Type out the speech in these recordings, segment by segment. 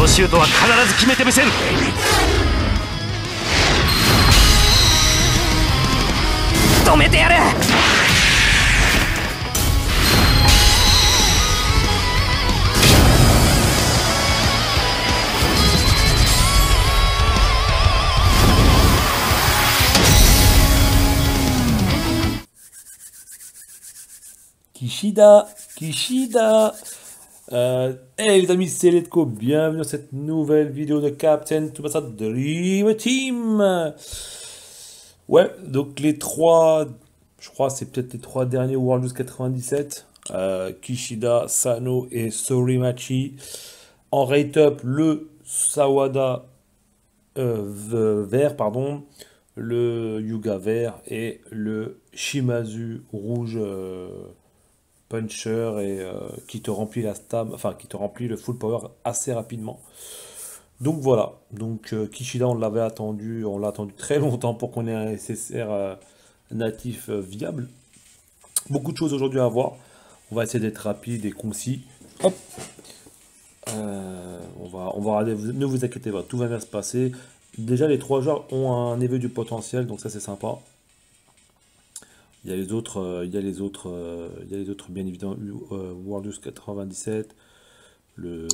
のシュートは必ず決めてみせる。止めてやる。 Kishida, Kishida. Hey les amis, c'est Letko, bienvenue dans cette nouvelle vidéo de Captain Tsubasa Dream Team. Ouais, donc les trois, je crois c'est peut-être les trois derniers World News 97. Kishida, Sano et Sorimachi. En rate-up, le Sawada vert, pardon, le Yuga vert et le Shimazu rouge puncher et qui te remplit la stab, enfin qui te remplit le full power assez rapidement. Donc voilà, donc Kishida on l'avait attendu, on l'a attendu très longtemps pour qu'on ait un SSR natif viable. Beaucoup de choses aujourd'hui à voir. On va essayer d'être rapide et concis. Hop. On va regarder, ne vous inquiétez pas, tout va bien se passer. Déjà les trois joueurs ont un éveil du potentiel, donc ça c'est sympa. Il y a les autres, bien évidemment, World News 97, le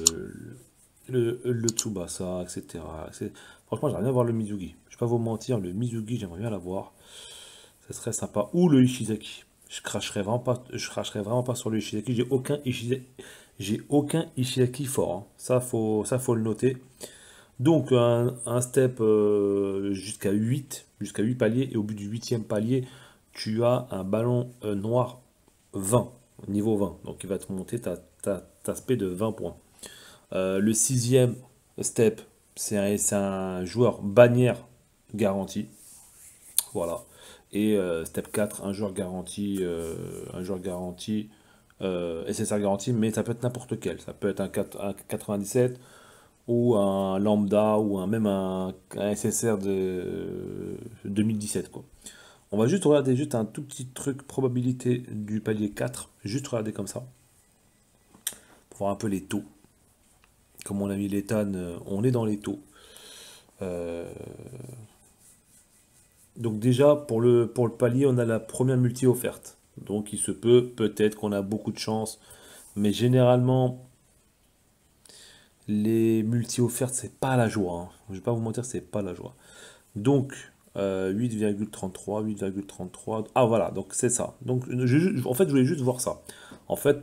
Tsubasa, etc. Franchement, j'aimerais bien voir le Mizugi. Je vais pas vous mentir, le Mizugi, j'aimerais bien l'avoir. Ça serait sympa. Ou le Ishizaki. Je cracherai vraiment pas sur le Ishizaki. J'ai aucun Ishizaki fort. Hein. Ça, faut le noter. Donc, un step jusqu'à 8 paliers. Et au bout du 8e palier, tu as un ballon noir 20, niveau 20. Donc, il va te monter ta spé de 20 points. Le 6e step, c'est un joueur bannière garanti. Voilà. Et step 4, un joueur garanti, SSR garanti, mais ça peut être n'importe quel. Ça peut être un 97 ou un lambda ou même un SSR de 2017 quoi. On va juste regarder un tout petit truc probabilité du palier 4, juste regarder comme ça pour voir un peu les taux. Comme on a mis l'Ethan, on est dans les taux. Donc déjà pour le palier on a la première multi offerte. Donc il se peut-être qu'on a beaucoup de chance, mais généralement les multi offertes c'est pas la joie. Hein. Je vais pas vous mentir, c'est pas la joie. Donc 8,33, 8,33. Ah voilà, donc c'est ça. Donc en fait je voulais juste voir ça. En fait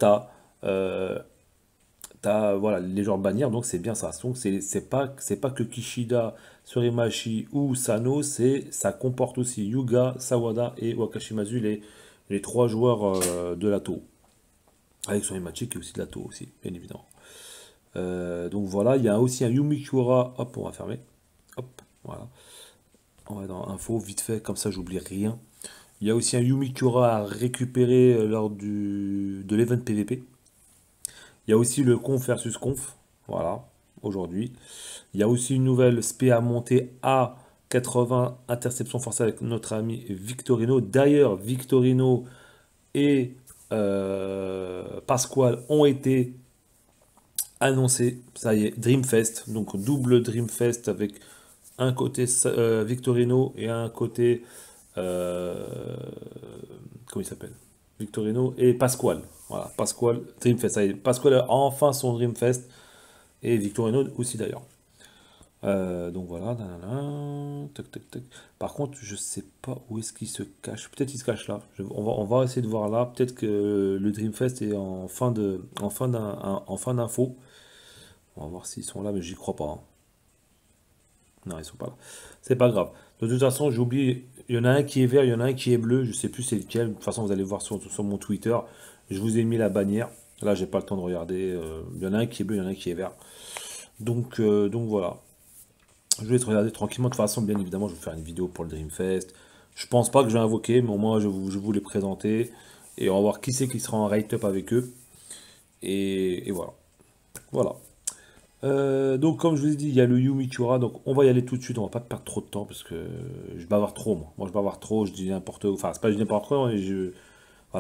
t'as voilà les joueurs bannières, donc c'est bien ça. Donc c'est pas que Kishida, Surimachi ou Sano, ça comporte aussi Yuga, Sawada et Wakashimazu, les trois joueurs de l'Ato. Avec Surimachi qui est aussi de l'Ato aussi, bien évidemment. Donc voilà, il y a aussi un Yumikura, hop, on va fermer. Hop, voilà. On va dans info, vite fait, comme ça j'oublie rien. Il y a aussi un Yumikura à récupérer lors de l'event PVP. Il y a aussi le conf versus conf, voilà, aujourd'hui. Il y a aussi une nouvelle spé à monter à 80 interceptions forcées avec notre ami Victorino. D'ailleurs, Victorino et Pasquale ont été annoncés. Ça y est, Dreamfest, donc double Dreamfest avec un côté Victorino et un côté comment il s'appelle, Victorino et Pasquale. Voilà, Pasquale, Dreamfest. Ça y est, Pasquale a enfin son Dreamfest et Victorino aussi d'ailleurs. Donc voilà, tac, tac, tac. Par contre, je sais pas où est-ce qu'il se cache. Peut-être il se cache là. On va essayer de voir là. Peut-être que le Dreamfest est en fin d'info. On va voir s'ils sont là, mais j'y crois pas. Hein. Non, ils sont pas là. C'est pas grave. De toute façon, j'ai oublié. Il y en a un qui est vert, il y en a un qui est bleu. Je sais plus c'est lequel. De toute façon, vous allez voir sur mon Twitter. Je vous ai mis la bannière. Là, j'ai pas le temps de regarder. Il y en a un qui est bleu, il y en a un qui est vert. Donc voilà. Je vais te regarder tranquillement. De toute façon, bien évidemment, je vais faire une vidéo pour le Dreamfest. Je pense pas que je vais invoquer, mais au moins, je vous les présenter. Et on va voir qui c'est qui sera en rate-up avec eux. Et voilà. Voilà. Donc comme je vous ai dit, il y a le Yumikura, donc on va y aller tout de suite, on va pas perdre trop de temps parce que je bavard trop moi. Je bavard trop, je dis n'importe quoi, enfin c'est pas que je dis n'importe quoi, mais voilà, je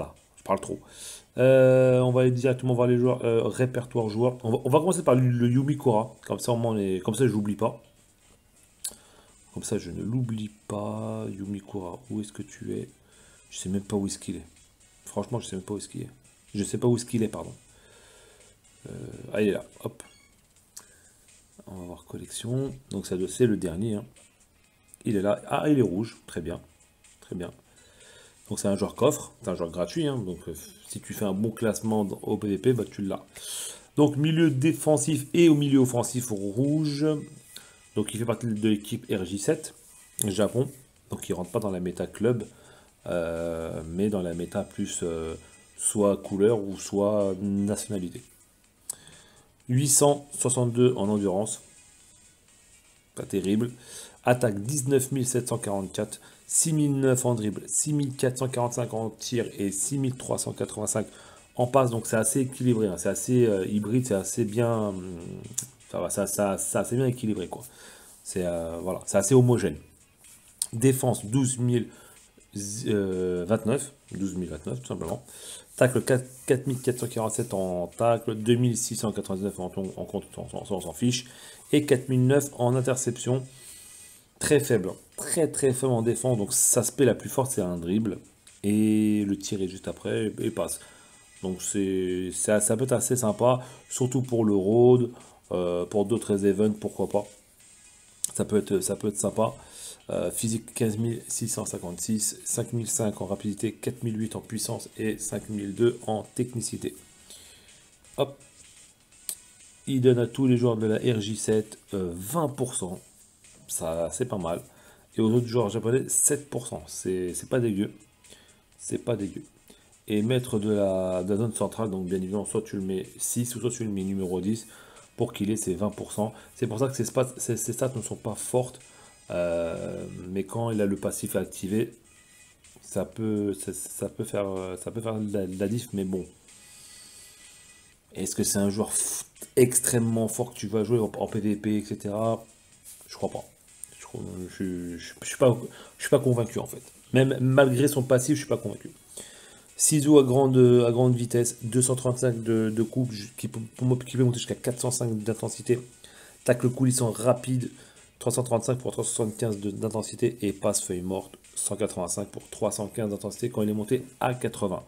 parle trop. On va aller directement voir les joueurs, répertoire joueurs. On va commencer par le Yumikura, comme ça au moins comme ça je l'oublie pas. Comme ça je ne l'oublie pas. Yumikura, où est-ce que tu es? Je sais même pas où est-ce qu'il est. Franchement, je sais même pas où est-ce qu'il est. Je sais pas où est-ce qu'il est, pardon. Ah, il est là, hop. On va voir collection. Donc ça doit c'est le dernier. Hein. Il est là. Ah, il est rouge. Très bien. Très bien. Donc c'est un joueur coffre. C'est un joueur gratuit. Hein. Donc si tu fais un bon classement au PvP, bah, tu l'as. Donc milieu défensif et au milieu offensif rouge. Donc il fait partie de l'équipe RJ7 Japon. Donc il rentre pas dans la méta club. Mais dans la méta plus soit couleur ou soit nationalité. 862 en endurance. Pas terrible. Attaque 19 744. 6009 en dribble. 6445 en tir et 6385 en passe. Donc c'est assez équilibré. Hein. C'est assez hybride. C'est assez bien. Ça va. Ça assez bien équilibré. Quoi. C'est voilà, c'est assez homogène. Défense 12 029. 12 029 tout simplement. Tacle 4447 en tacle, 2699 en compte, on s'en fiche, et 4009 en interception. Très faible, très faible en défense, donc sa spé la plus forte c'est un dribble, et le tir est juste après, et passe. Donc ça peut être assez sympa, surtout pour le road, pour d'autres events, pourquoi pas. Ça peut être sympa. Physique 15 656, 5005 en rapidité, 4008 en puissance et 5002 en technicité. Hop. Il donne à tous les joueurs de la RJ7 20%. Ça, c'est pas mal. Et aux autres joueurs japonais, 7%. C'est pas dégueu. C'est pas dégueu. Et maître de la zone centrale, donc bien évidemment, soit tu le mets 6 ou soit tu le mets numéro 10 pour qu'il ait ses 20%. C'est pour ça que ces stats ne sont pas fortes. Mais quand il a le passif activé, ça peut faire de la diff, mais bon. Est-ce que c'est un joueur extrêmement fort que tu vas jouer en PvP, etc. Je crois pas. Je suis pas convaincu en fait. Même malgré son passif, je suis pas convaincu. Ciseaux à grande vitesse, 235 de coupe, qui peut monter jusqu'à 405 d'intensité. Tacle coulissant rapide, 335 pour 375 d'intensité et passe feuille morte 185 pour 315 d'intensité quand il est monté à 80.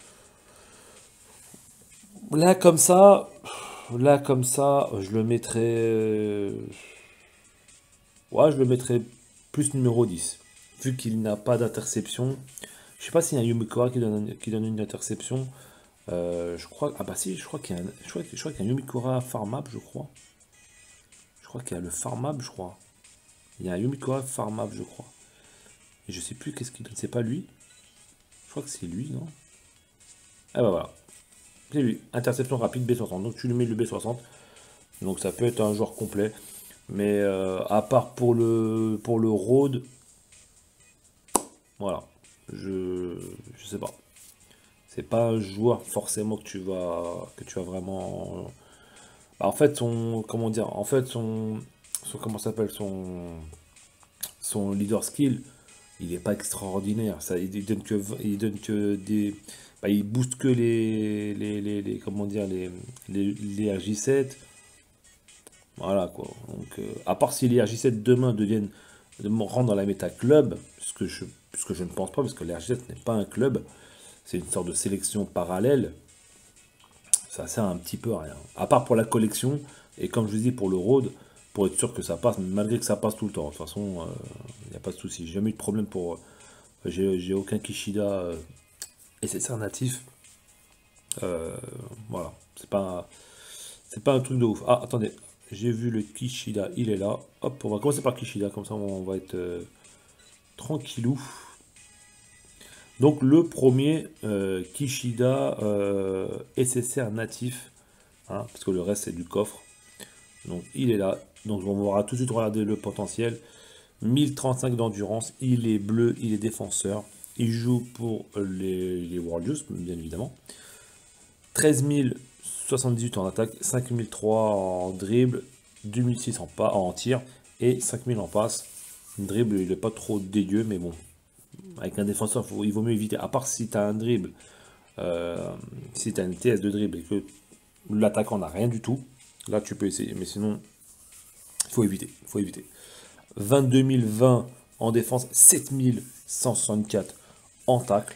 Là comme ça, je le mettrais, ouais, je le mettrais plus numéro 10 vu qu'il n'a pas d'interception. Je sais pas s'il y a un Yumikura qui donne une interception. Je crois, ah bah si, je crois qu'il y a un Yumikura farmable, je crois. Je crois qu'il y a le farmable, je crois. Il y a un Yumikura farmable, je crois. Et je sais plus qu'est-ce qu'il donne. C'est pas lui. Je crois que c'est lui, non? Ah bah voilà. C'est lui. Interception rapide B60. Donc tu lui mets le B60. Donc ça peut être un joueur complet. Mais à part pour le road, voilà. Je sais pas. C'est pas un joueur forcément que tu vas vraiment. Bah, en fait, comment dire, en fait, comment s'appelle, son leader skill, il est pas extraordinaire. Ça, il donne que des, bah, il booste que comment dire, les RJ7. Voilà quoi. Donc, à part si les RJ7 demain rentrent dans la méta club, ce que je ne pense pas, parce que les RJ7 n'est pas un club, c'est une sorte de sélection parallèle. Ça sert un petit peu à rien. À part pour la collection, et comme je vous dis pour le road, pour être sûr que ça passe, malgré que ça passe tout le temps. De toute façon, il n'y a pas de souci. J'ai jamais eu de problème pour. J'ai aucun Kishida SSR natif. Voilà. C'est pas un truc de ouf. Ah, attendez. J'ai vu le Kishida, il est là. Hop, on va commencer par Kishida, comme ça on va être tranquillou. Donc le premier Kishida SSR natif, hein, parce que le reste c'est du coffre. Donc il est là. Donc on va tout de suite regarder le potentiel. 1035 d'endurance, il est bleu, il est défenseur. Il joue pour les World Youth, bien évidemment. 13 078 en attaque, 5003 en dribble, 2006 en tir et 5000 en passe. Dribble, il n'est pas trop dégueu, mais bon, avec un défenseur, il vaut mieux éviter. À part si tu as un dribble Si tu as une TS de dribble et que l'attaquant n'a rien du tout, là tu peux essayer. Mais sinon, il faut éviter. Il faut éviter. 22 020 en défense, 7 164 en tacle,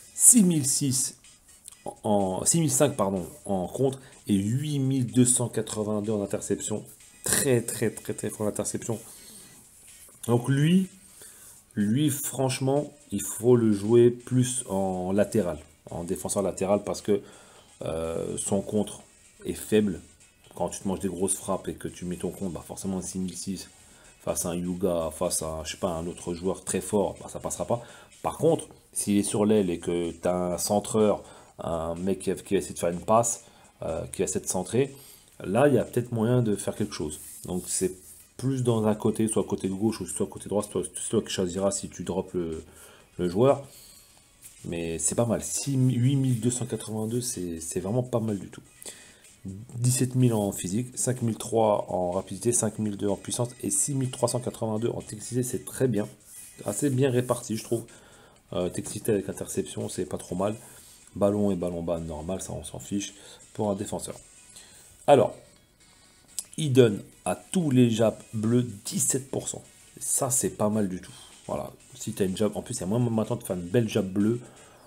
6005 pardon, en contre et 8282 en interception. Très fort en interception. Donc lui, franchement, il faut le jouer plus en latéral, en défenseur latéral, parce que son contre est faible. Quand tu te manges des grosses frappes et que tu mets ton contre, bah forcément 6006 face à un Yuga, face à je sais pas, un autre joueur très fort, bah ça passera pas. Par contre, s'il est sur l'aile et que tu as un centreur, un mec qui va essayer de faire une passe, qui va essayer de centrer, là il y a peut-être moyen de faire quelque chose. Donc c'est plus dans un côté, soit côté gauche ou soit côté droit, c'est toi qui choisiras si tu drops le joueur. Mais c'est pas mal. 8282, c'est vraiment pas mal du tout. 17 000 en physique, 5003 en rapidité, 5002 en puissance et 6382 en technicité, c'est très bien. Assez bien réparti, je trouve. Technicité avec interception, c'est pas trop mal. Ballon et ballon bas, normal, ça on s'en fiche pour un défenseur. Alors, il donne à tous les jabs bleus 17%. Ça, c'est pas mal du tout. Voilà, si tu as une jab, en plus, il y a moins maintenant de faire une belle jab bleue.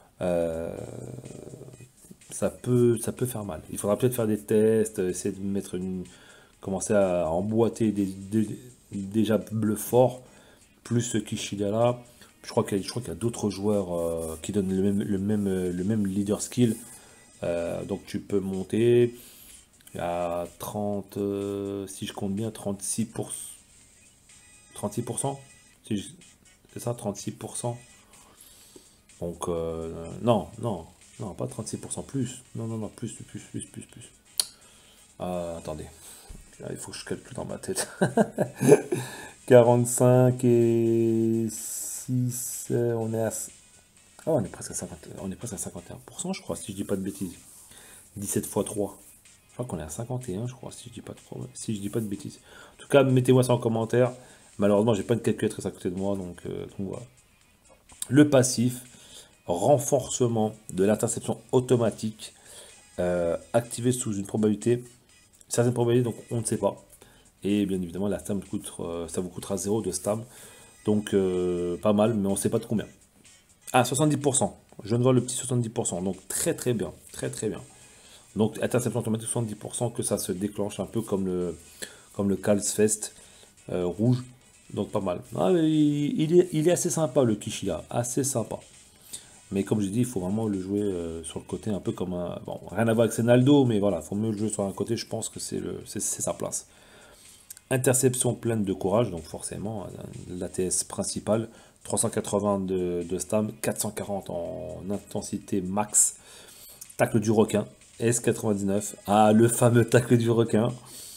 Ça peut faire mal. Il faudra peut-être faire des tests, essayer de mettre commencer à emboîter des jabs bleus forts, plus ce Kishida là. Je crois qu'il y a d'autres joueurs qui donnent le même leader skill. Donc tu peux monter à 30, si je compte bien, 36%. 36%, c'est ça, 36%. Donc, non, pas 36%, plus. Non, plus. Attendez, il faut que je calcule dans ma tête. 45 et 6, on est à... Ah, on est presque à 51%, je crois, si je dis pas de bêtises. 17 x 3. Je crois qu'on est à 51, je crois, si je dis pas de bêtises. En tout cas, mettez-moi ça en commentaire. Malheureusement, j'ai pas de calculatrice à côté de moi, donc voilà. Le passif, renforcement de l'interception automatique, activé sous une probabilité, certaines probabilités, donc on ne sait pas. Et bien évidemment, la stam ça vous coûtera 0 de stam. Donc pas mal, mais on ne sait pas de combien. Ah, 70%. Je ne vois le petit 70%. Donc très bien. Très bien. Donc interception automatique 70%, que ça se déclenche un peu comme le Calsfest rouge. Donc pas mal. Ah, il est assez sympa le Kishida. Assez sympa. Mais comme je dis, il faut vraiment le jouer sur le côté un peu comme un... Bon, rien à voir avec Senaldo, mais voilà, il faut mieux le jouer sur un côté, je pense que c'est sa place. Interception pleine de courage, donc forcément, l'ATS principale, 380 de stam, 440 en intensité max. Tacle du requin, S99, ah, le fameux tacle du requin.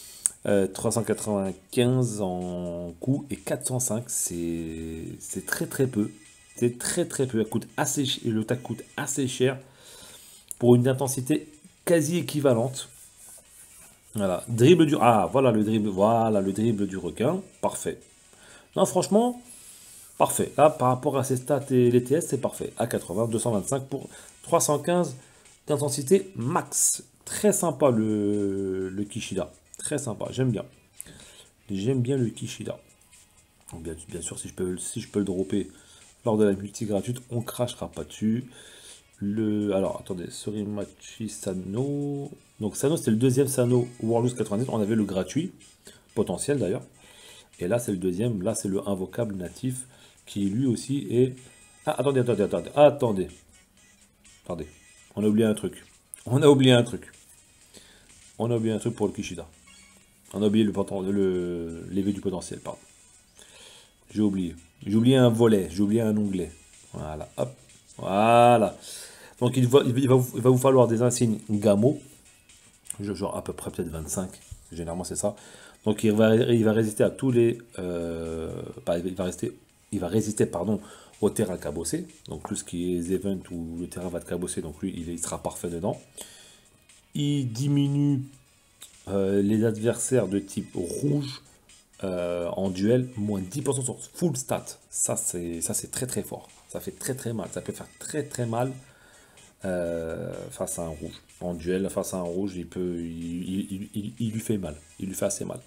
395 en coup et 405, c'est très peu. C'est très peu. Le tac coûte assez cher pour une intensité quasi équivalente. Voilà. Dribble du... Ah, voilà le dribble du requin. Parfait. Non, franchement, parfait. Là, par rapport à ces stats et les TS, c'est parfait. À 80, 225 pour 315 d'intensité max. Très sympa le Kishida. Très sympa, j'aime bien. J'aime bien le Kishida. Bien sûr, si je peux le dropper lors de la multi gratuite, on crachera pas dessus. Alors, attendez, Sorimachi Sano. Donc, Sano, c'était le deuxième Sano Warlords 90. On avait le gratuit, potentiel d'ailleurs. Et là, c'est le deuxième. Là, c'est le invocable natif qui lui aussi est. Ah, attendez. On a oublié un truc. On a oublié un truc pour le Kishida. On a oublié l'éveil du potentiel, pardon. J'ai oublié. J'ai oublié un volet, j'ai oublié un onglet. Voilà, hop. Voilà. Donc il va vous falloir des insignes Gamo. Genre à peu près peut-être 25. Généralement c'est ça. Donc il va résister à tous les... il va résister pardon, au terrain cabossé. Donc tout ce qui est event où le terrain va être cabossé, donc lui il sera parfait dedans. Il diminue les adversaires de type rouge en duel, moins 10% sur full stat. Ça c'est très fort. Ça fait très mal. Ça peut faire très mal. face à un rouge. En duel, face à un rouge, il lui fait mal. Il lui fait assez mal.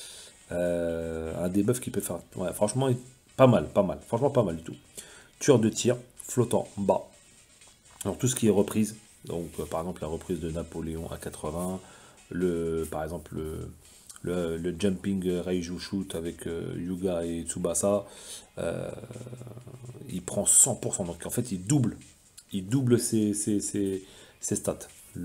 Un debuff qui peut faire... Ouais, franchement, pas mal, pas mal. Franchement, pas mal du tout. Tueur de tir, flottant, bas. Alors, tout ce qui est reprise. Donc, par exemple, la reprise de Napoléon à 80. Par exemple, le jumping Raiju Shoot avec Yuga et Tsubasa. Il prend 100%. Donc, en fait, il double ses stats.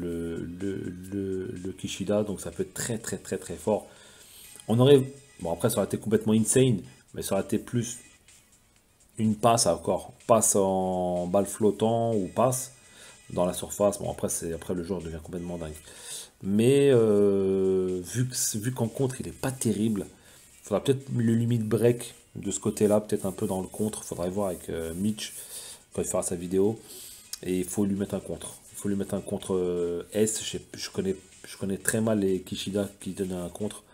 Le Kishida, donc ça peut être très très très très fort. On aurait, bon après ça aurait été complètement insane, mais ça aurait été plus une passe encore, passe en balle flottant ou passe dans la surface. Bon après le joueur devient complètement dingue. Mais vu qu'en contre il est pas terrible, il faudra peut-être le limite break de ce côté-là, peut-être un peu dans le contre. Faudrait voir avec Mitch quand il fera sa vidéo. Et il faut lui mettre un contre. Il faut lui mettre un contre S. Je connais très mal les Kishida qui donnaient un contre.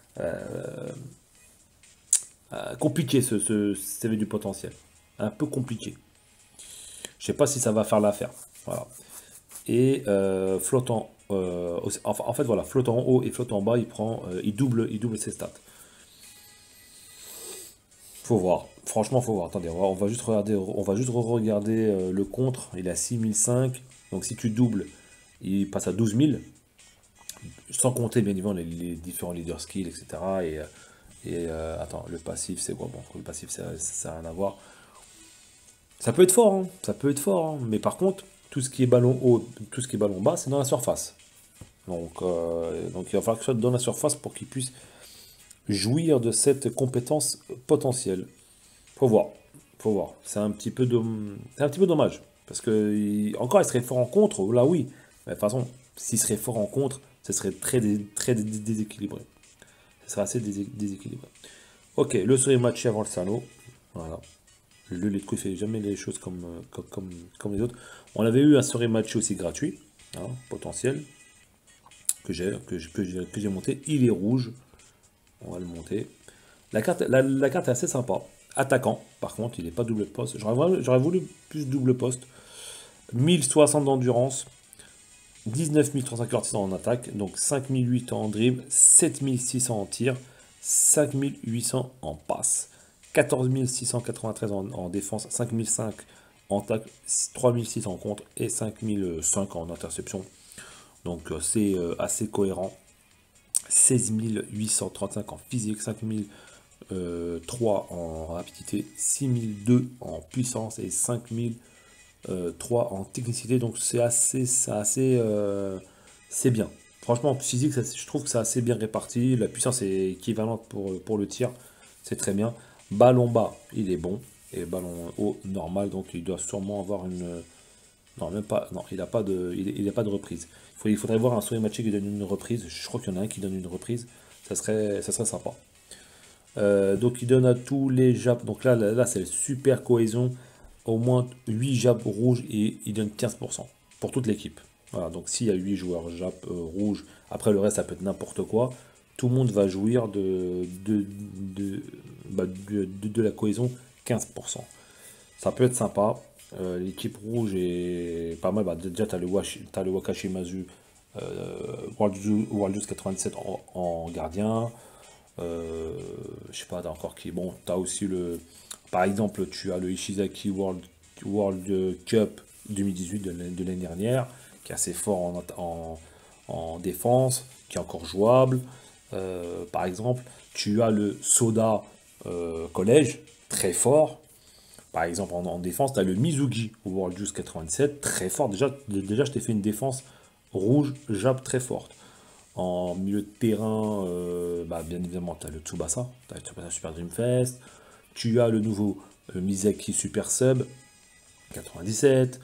Compliqué ce CV du potentiel. Un peu compliqué. Je sais pas si ça va faire l'affaire. Voilà. Et flottant. En fait voilà, flottant en haut et flottant en bas, il double ses stats. Faut voir. Franchement, faut voir. Attendez, on va juste regarder, le contre. Il est à 6005. Donc si tu doubles, il passe à 12 000. Sans compter bien évidemment les différents leader skills, etc. Attends, le passif, c'est quoi? Bon, le passif, ça n'a rien à voir. Ça peut être fort, hein. Ça peut être fort, hein. Mais par contre, tout ce qui est ballon haut, tout ce qui est ballon bas, c'est dans la surface. Donc il va falloir que ce soit dans la surface pour qu'il puisse jouir de cette compétence potentielle. Faut voir. Faut voir. C'est un petit peu dommage. Parce que encore il serait fort en contre, là oui. Mais de toute façon, s'il serait fort en contre, ce serait très déséquilibré. Ce serait assez déséquilibré. Ok, le sourire matché avant le Sano. Voilà. Le Letco, il fait jamais les choses comme les autres. On avait eu un sourire matché aussi gratuit, hein, potentiel, que j'ai monté. Il est rouge. On va le monter. La carte est assez sympa. Attaquant, par contre, il n'est pas double poste. J'aurais voulu plus double poste. 1060 d'endurance, 19 346 en attaque, donc 5008 en dribble, 7600 en tir, 5800 en passe, 14 693 en défense, 5005 en attaque, 3600 en contre et 5005 en interception. Donc c'est assez cohérent. 16 835 en physique, 5003 en rapidité, 6002 en puissance et 5003 en technicité. Donc c'est bien. Franchement, en physique, je trouve que c'est assez bien réparti. La puissance est équivalente pour le tir. C'est très bien. Ballon bas, il est bon. Et ballon haut, normal. Donc il doit sûrement avoir une... Non, même pas. Non, il n'a pas de reprise. Il faudrait voir un sourire matché qui donne une reprise. Je crois qu'il y en a un qui donne une reprise. Ça serait sympa. Donc il donne à tous les Japs. Donc là c'est super cohésion. Au moins 8 Japs rouges et il donne 15% pour toute l'équipe. Voilà, donc s'il y a 8 joueurs Japs rouges, après le reste ça peut être n'importe quoi. Tout le monde va jouir de la cohésion 15%. Ça peut être sympa. L'équipe rouge est pas mal. Déjà, tu as le Wakashimazu World Juice 97 en gardien. Je sais pas, t'as encore qui. Bon, tu as aussi par exemple, tu as le Ishizaki World Cup 2018 de l'année dernière, qui est assez fort en défense, qui est encore jouable. Par exemple, tu as le Soda Collège, très fort. Par exemple, en défense, tu as le Mizugi World Juice 97, très fort. Déjà je t'ai fait une défense rouge, Jap très forte. En milieu de terrain, bien évidemment, tu as le Tsubasa, tu as le Tsubasa Super Dream Fest. Tu as le nouveau Misaki Super Sub 97.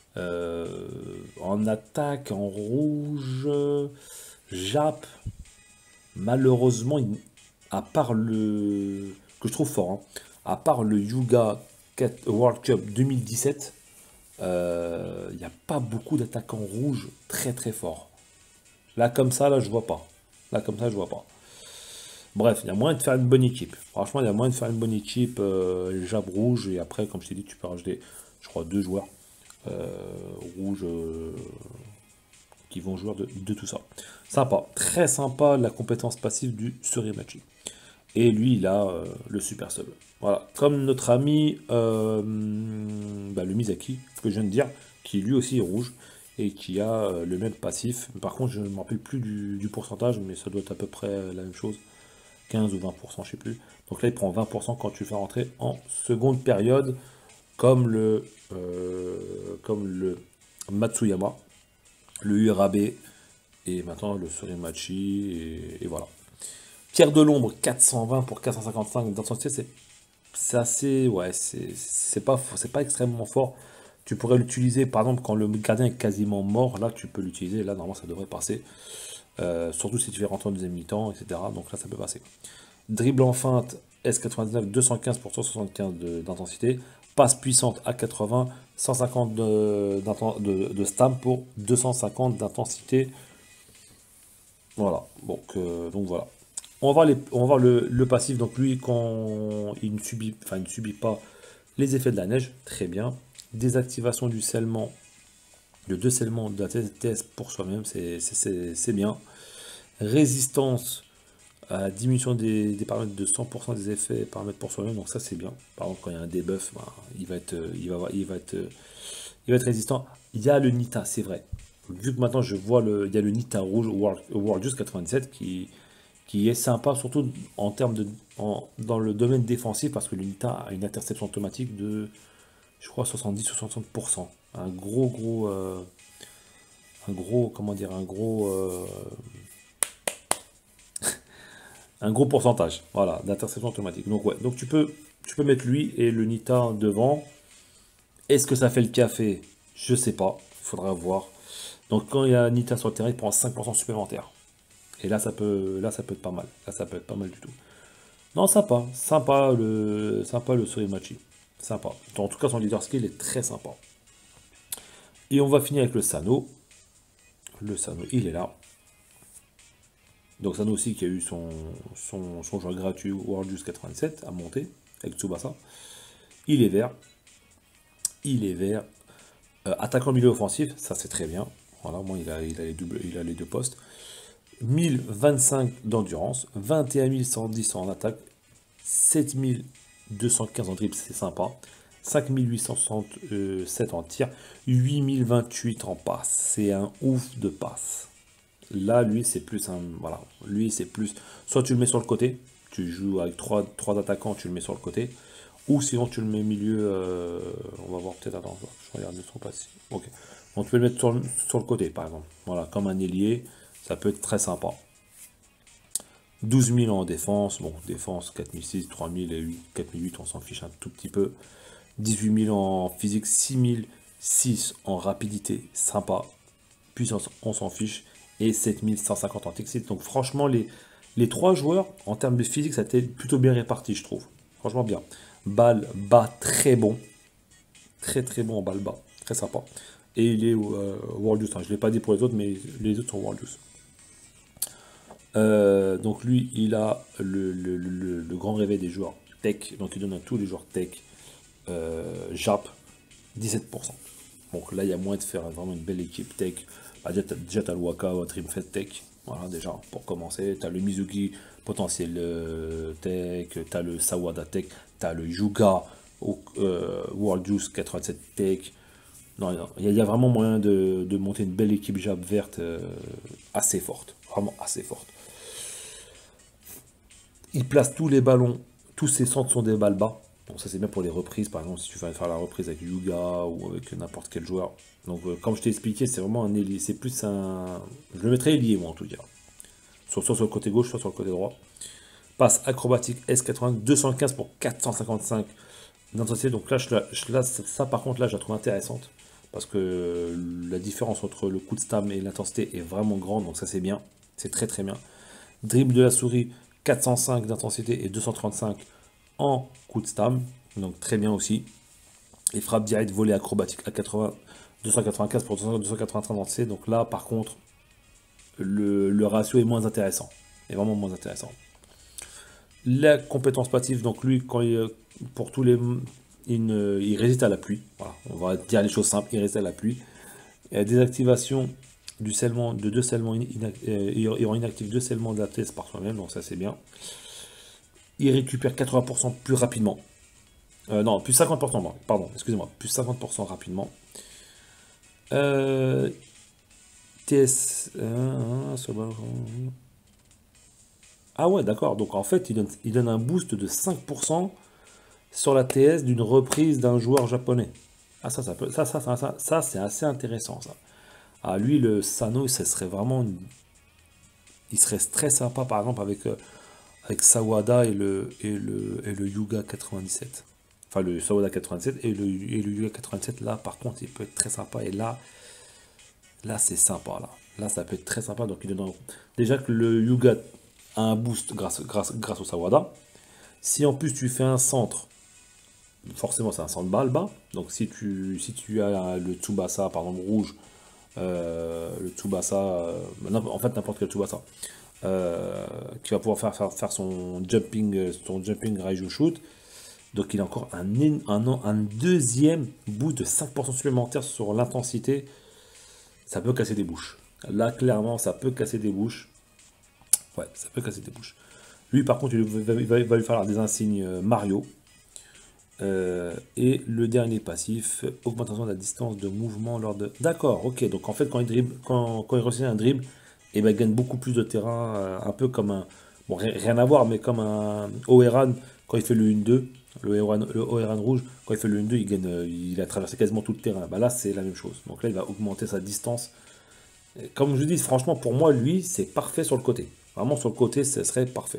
En attaque, en rouge, Jap, malheureusement, à part le... que je trouve fort, hein, à part le Yuga World Cup 2017, il n'y a pas beaucoup d'attaquants rouges très très forts. Là comme ça, là je vois pas. Là comme ça, je vois pas. Bref, il y a moyen de faire une bonne équipe. Franchement, il y a moyen de faire une bonne équipe. Jab rouge et après, comme je t'ai dit, tu peux rajouter, je crois, 2 joueurs. rouge, qui vont jouer de tout ça. Sympa, très sympa la compétence passive du Surimachi. Et lui, il a le super sub. Voilà, comme notre ami le Misaki, que je viens de dire, qui lui aussi est rouge, et qui a le même passif. Par contre, je ne me rappelle plus du pourcentage, mais ça doit être à peu près la même chose. 15 ou 20%, je sais plus. Donc là, il prend 20% quand tu le fais rentrer en seconde période, comme le Matsuyama, le Urabe, et maintenant le Surimachi, et voilà. Pierre de l'ombre, 420 pour 455 d'intensité, c'est assez, ouais, c'est pas extrêmement fort. Tu pourrais l'utiliser, par exemple, quand le gardien est quasiment mort, là tu peux l'utiliser, là normalement ça devrait passer. Surtout si tu fais rentrer en deuxième mi-temps, etc. Donc là ça peut passer. Dribble en feinte, S99, 215 pour 175 d'intensité. Passe puissante à 80, 150 de stam pour 250 d'intensité. Voilà, donc voilà. On va voir le passif. Donc lui, quand il ne subit, enfin, il ne subit pas les effets de la neige, très bien. Désactivation du scellement, de deux scellements de la TS pour soi-même, c'est bien. Résistance à diminution des paramètres de 100% des effets paramètres pour soi-même, donc ça c'est bien. Par exemple, quand il y a un debuff, il va être résistant. Il y a le Nita, c'est vrai. Vu que maintenant je vois il y a le Nita rouge World Juice 97 qui est sympa, surtout en termes dans le domaine défensif, parce que le Nita a une interception automatique de, je crois, 70 ou 60%. Un gros pourcentage, voilà, d'interception automatique. Donc ouais, donc tu peux mettre lui et le Nita devant. Est-ce que ça fait le café? Je sais pas, il faudra voir. Donc quand il y a Nita sur le terrain, il prend 5% supplémentaire. Et là ça peut être pas mal. Là ça peut être pas mal du tout. Non, sympa le Surimachi. Sympa. En tout cas, son leader skill est très sympa. Et on va finir avec le Sano. Le Sano, il est là. Donc Sano aussi qui a eu son joueur gratuit World Juice 87 à monter avec Tsubasa. Il est vert. Il est vert. Attaquant milieu offensif, ça c'est très bien. Voilà, moi il a les deux postes. 1025 d'endurance, 21 110 en attaque, 7215 en dribble, c'est sympa. 5867 en tir, 8028 en passe. C'est un ouf de passe. Là, lui, c'est plus un. Voilà. Lui, c'est plus. Soit tu le mets sur le côté, tu joues avec trois attaquants, tu le mets sur le côté. Ou sinon, tu le mets au milieu. On va voir peut-être. Attends, je regarde le son passé. Ok. Donc, tu peux le mettre sur le côté, par exemple. Voilà, comme un ailier. Ça peut être très sympa. 12 000 en défense. Bon, défense 4006, 3000 et 4008, on s'en fiche un tout petit peu. 18 000 en physique, 6006 en rapidité, sympa. Puissance, on s'en fiche. Et 7150 en textile. Donc franchement, les trois joueurs, en termes de physique, ça a été plutôt bien réparti, je trouve. Franchement bien. Balle bas, très bon. Très très bon en balle bas. Très sympa. Et il est World Juice. Je ne l'ai pas dit pour les autres, mais les autres sont World Juice. Donc lui, il a le grand réveil des joueurs tech. Donc il donne à tous les joueurs tech. Jap, 17%. Donc là, il y a moyen de faire vraiment une belle équipe tech. Déjà, tu as le Waka Dreamfest Tech. Voilà, déjà, pour commencer. Tu as le Mizuki potentiel tech. Tu as le Sawada Tech. Tu as le Yuga World Juice 87 Tech. Non, il y a vraiment moyen de monter une belle équipe Jap verte assez forte. Vraiment assez forte. Il place tous les ballons. Tous ses centres sont des balles bas. Donc ça c'est bien pour les reprises, par exemple si tu veux faire la reprise avec Yuga ou avec n'importe quel joueur. Donc comme je t'ai expliqué, c'est vraiment un ailier, c'est plus un... Je le mettrais ailier moi en tout cas. Soit sur le côté gauche, soit sur le côté droit. Passe acrobatique S80, 215 pour 455 d'intensité. Donc là, ça par contre là je la trouve intéressante. Parce que la différence entre le coup de stam et l'intensité est vraiment grande, donc ça c'est bien. C'est très très bien. Dribble de la souris, 405 d'intensité et 235 en coup de stam, donc très bien aussi. Et frappe direct volée acrobatique à 80, 295 pour 283 d'intensité. Donc là, par contre, le ratio est moins intéressant. Est vraiment moins intéressant. La compétence passive, donc lui, pour tous les il résiste à la pluie. Voilà, on va dire les choses simples, il résiste à la pluie. Et la désactivation du scellement, de deux scellements, il rend inactif deux scellements de la thèse par soi-même, donc ça c'est bien. Il récupère 80% plus rapidement. Non, plus 50%, pardon, excusez-moi, plus 50% rapidement. TS... Ah ouais, d'accord, donc en fait, il donne un boost de 5% sur la TS d'une reprise d'un joueur japonais. Ah ça c'est assez intéressant ça. Ah lui le Sano, ça serait vraiment il serait très sympa par exemple avec Sawada et le Yuga 97. Enfin le Sawada 97 et le Yuga 97 là par contre il peut être très sympa et là c'est sympa là. Là ça peut être très sympa donc il donne déjà que le Yuga a un boost grâce au Sawada. Si en plus tu fais un centre, forcément c'est un centre bas, donc si tu as le Tsubasa par exemple rouge, le Tsubasa, en fait n'importe quel Tsubasa, qui va pouvoir faire son jumping Raiju shoot, donc il a encore un deuxième boost de 5% supplémentaire sur l'intensité, ça peut casser des bouches. Là clairement ça peut casser des bouches, ouais ça peut casser des bouches. Lui par contre il va lui falloir des insignes Mario. Et le dernier passif, augmentation de la distance de mouvement lors de... D'accord, ok, donc en fait quand il dribble, quand il réussit un dribble, et ben, il gagne beaucoup plus de terrain, un peu comme un... Bon, rien à voir, mais comme un Oeran, quand il fait le 1-2, le Oeran rouge, quand il fait le 1-2, il gagne, il a traversé quasiment tout le terrain. Bah là, c'est la même chose. Donc là, il va augmenter sa distance. Et comme je dis, franchement, pour moi, lui, c'est parfait sur le côté. Vraiment, sur le côté, ce serait parfait.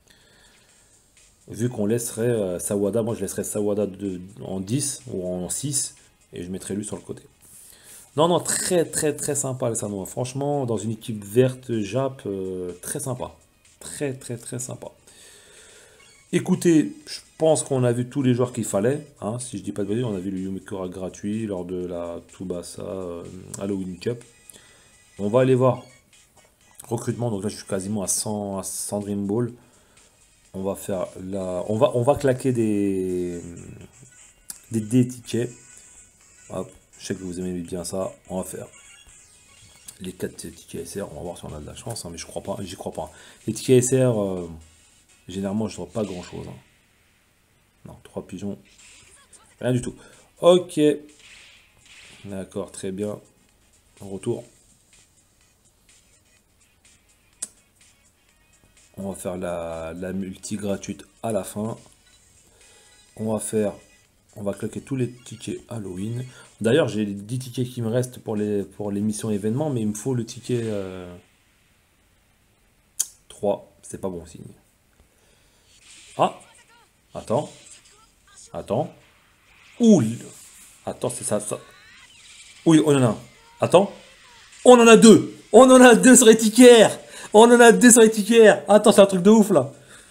Vu qu'on laisserait Sawada, moi je laisserais Sawada en 10 ou en 6 et je mettrais lui sur le côté. Non, très très très sympa le Sanoa. Franchement, dans une équipe verte Jap, très sympa. Très très très sympa. Écoutez, je pense qu'on a vu tous les joueurs qu'il fallait. Hein, si je dis pas de bêtises, on a vu le Yumikura gratuit lors de la Tsubasa Halloween Cup. On va aller voir recrutement. Donc là, je suis quasiment à 100 Dream Ball. On va faire la... On va claquer des tickets. Hop, je sais que vous aimez bien ça. On va faire les 4 tickets SR. On va voir si on a de la chance, hein, mais je crois pas, j'y crois pas. Les tickets SR, généralement, je ne vois pas grand chose. Hein. Non, 3 pigeons. Rien du tout. Ok. D'accord, très bien. En retour. On va faire la multi gratuite à la fin. On va claquer tous les tickets Halloween. D'ailleurs, j'ai les 10 tickets qui me restent pour les missions événements, mais il me faut le ticket 3. C'est pas bon signe. Ah! Attends. Attends. Ouh! Attends, c'est ça. Oui, on en a un. Attends. On en a deux! On en a deux sur les tickets! On en a deux sur les tickets! Attends, c'est un truc de ouf là!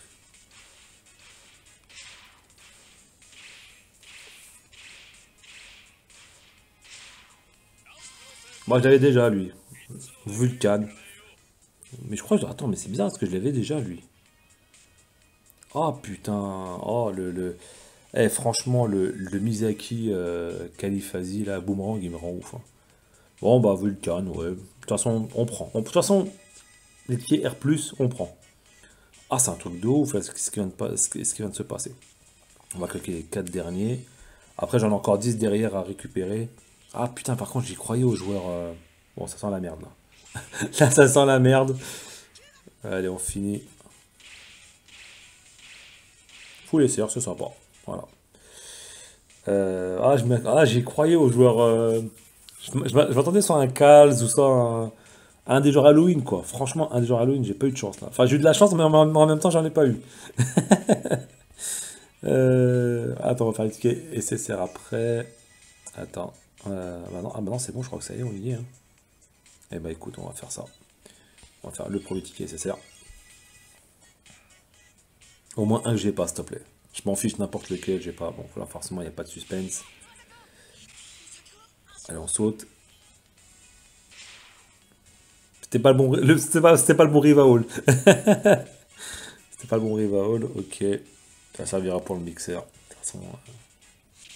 Moi, je l'avais déjà, lui. Vulcan. Mais je crois que... Attends, mais c'est bizarre, parce que je l'avais déjà, lui. Oh, putain. Oh, Eh, franchement, le Mizaki Khalifazi, là, Boomerang, il me rend ouf. Hein. Bon, bah, Vulcan, ouais. De toute façon, on prend. De toute façon, les tickets R+, on prend. Ah, c'est un truc de ouf, là, ce qui vient de se passer. On va claquer les 4 derniers. Après, j'en ai encore 10 derrière à récupérer. Ah, putain, par contre, j'y croyais aux joueurs... Bon, ça sent la merde, là. Là, ça sent la merde. Allez, on finit. Full SR, c'est sympa. Voilà. J'y croyais aux joueurs... Je m'attendais sur un Kals ou sur un des joueurs Halloween, quoi. Franchement, un des joueurs Halloween, j'ai pas eu de chance, là. Enfin, j'ai eu de la chance, mais en même temps, j'en ai pas eu. Attends, on va faire les tickets SSR après. Attends. Bah non, c'est bon, je crois que ça y est, on y est. Hein. Eh bah écoute, on va faire ça. On va faire le premier ticket SSR. Au moins un que j'ai pas, s'il te plaît. Je m'en fiche n'importe lequel, j'ai pas. Bon, là, forcément, il n'y a pas de suspense. Allez, on saute. C'était pas le bon, c'était pas le bon Rivaol. C'était pas le bon Rivaol, ok. Ça servira pour le mixeur. De toute façon,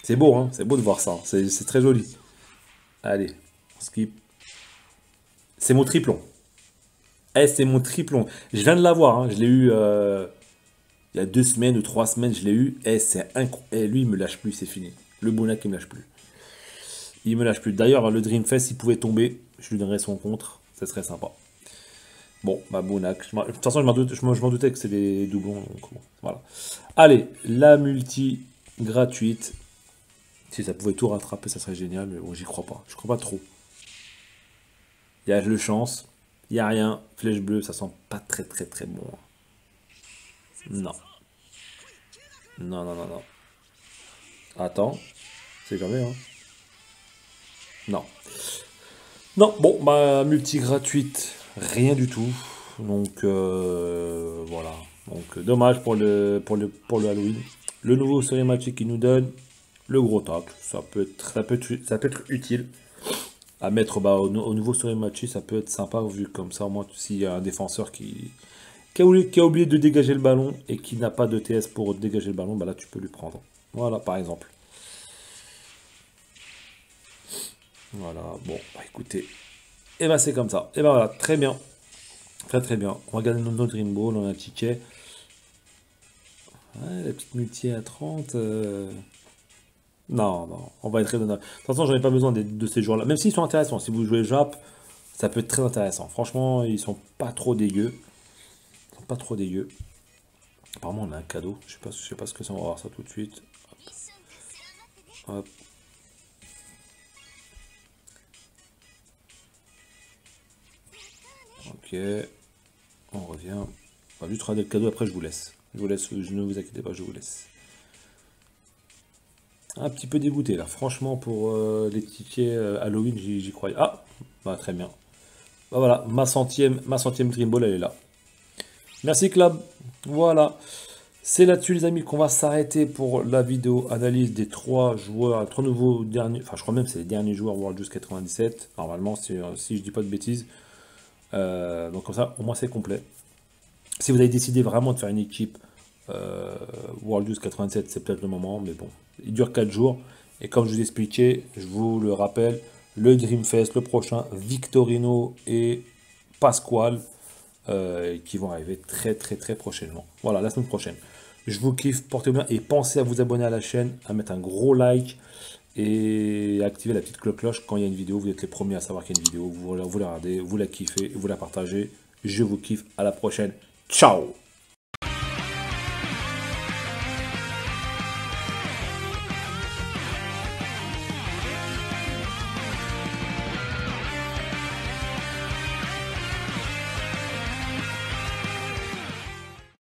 C'est beau, hein, c'est beau de voir ça. C'est très joli. Allez, on skip. C'est mon triplon. Eh, c'est mon triplon. Je viens de l'avoir, hein. Je l'ai eu il y a 2 semaines ou 3 semaines, je l'ai eu. Eh, c'est incroyable. Eh, lui, il me lâche plus, c'est fini. Le Bonac, il me lâche plus. Il me lâche plus. D'ailleurs, le Dreamfest, il pouvait tomber. Je lui donnerais son contre. Ça serait sympa. Bon, bah Bonac. De toute façon, je m'en doutais que c'est des doublons. Donc, bon, voilà. Allez, la multi gratuite. Si ça pouvait tout rattraper, ça serait génial. Mais bon, j'y crois pas. Je crois pas trop. Il y a le chance. Il n'y a rien. Flèche bleue, ça sent pas très très très bon. Non. Non, non, non, non. Attends. C'est jamais, hein. Non. Non, bon, bah, multi gratuite, rien du tout. Donc, voilà. Donc, dommage pour le Halloween. Le nouveau Story qui nous donne le gros tacle. Ça peut être utile à mettre bah, au nouveau Story ça peut être sympa vu comme ça. Au moins, s'il y a un défenseur qui a oublié de dégager le ballon et qui n'a pas de TS pour dégager le ballon, bah là, tu peux lui prendre. Voilà, par exemple. Voilà, bon, bah écoutez, et bah c'est comme ça. Et bah voilà, très bien. Très très bien. On va regarder notre Dream Ball, on a un ticket. Ouais, la petite multi à 30. Non, non, on va être raisonnable. De toute façon, j'en ai pas besoin de ces joueurs-là. Même s'ils sont intéressants. Si vous jouez Jap, ça peut être très intéressant. Franchement, ils sont pas trop dégueux. Ils sont pas trop dégueux. Apparemment, on a un cadeau. Je sais pas ce que c'est. On va voir ça tout de suite. Hop. Hop. Ok. On revient. On va juste regarder le cadeau. Après, je vous laisse. Je vous laisse. Ne vous inquiétez pas, je vous laisse. Un petit peu dégoûté là, franchement pour les tickets Halloween, j'y croyais. Ah, bah très bien. Bah voilà, ma centième Dream Ball, elle est là. Merci Club. Voilà. C'est là-dessus les amis qu'on va s'arrêter pour la vidéo analyse des 3 nouveaux derniers. Enfin, je crois même que c'est les derniers joueurs World Juice 97. Normalement, si je dis pas de bêtises. Donc comme ça, au moins c'est complet. Si vous avez décidé vraiment de faire une équipe World Juice 87, c'est peut-être le moment, mais bon, il dure 4 jours. Et comme je vous expliquais, je vous le rappelle, le Dreamfest, le prochain, Victorino et Pasquale, qui vont arriver très très très prochainement. Voilà, la semaine prochaine. Je vous kiffe, portez-vous bien et pensez à vous abonner à la chaîne, à mettre un gros like et activer la petite cloche quand il y a une vidéo. Vous êtes les premiers à savoir qu'il y a une vidéo. Vous la regardez, vous la kiffez, vous la partagez. Je vous kiffe. À la prochaine. Ciao!